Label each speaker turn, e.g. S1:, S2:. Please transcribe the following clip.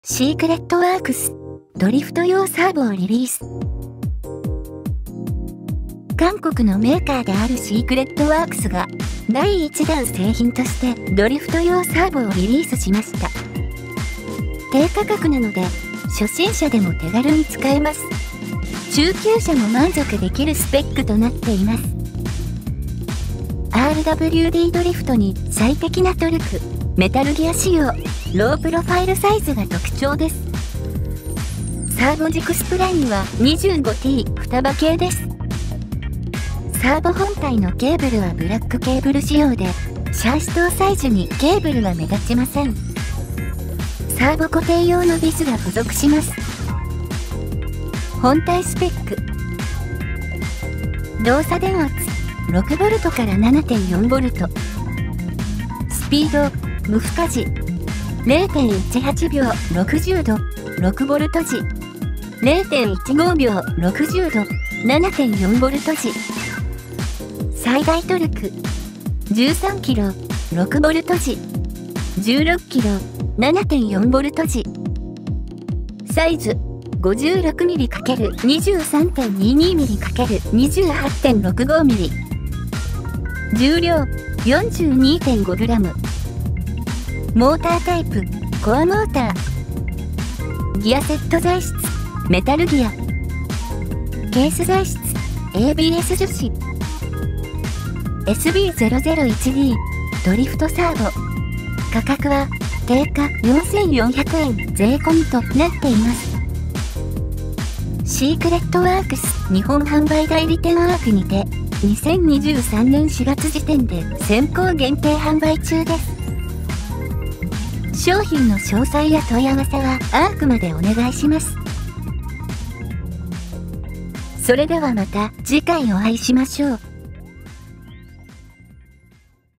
S1: シークレットワークスドリフト用サーボをリリース。韓国のメーカーであるシークレットワークスが第1弾製品としてドリフト用サーボをリリースしました。低価格なので初心者でも手軽に使えます。中級者も満足できるスペックとなっています。RWD ドリフトに最適なトルク、メタルギア仕様、ロープロファイルサイズが特徴です。サーボ軸スプラインは 25T 双葉系です。サーボ本体のケーブルはブラックケーブル仕様で、シャーシ搭載時にケーブルは目立ちません。サーボ固定用のビスが付属します。本体スペック。動作電圧 6V から 7.4V。スピード無負荷時 0.18 秒60度 6V 時 0.15 秒60度 7.4V 時。最大トルク 13kg 6V 時 16kg 7.4V 時。サイズ 56mm×23.22mm×28.65mm。重量 42.5g。モータータイプコアモーター。ギアセット材質メタルギア。ケース材質 ABS 樹脂。SB001D ドリフトサーボ。価格は定価4400円税込みとなっています。シークレットワークス日本販売代理店ワークにて2023年4月時点で先行限定販売中です。商品の詳細や問い合わせはアークまでお願いします。それではまた次回お会いしましょう。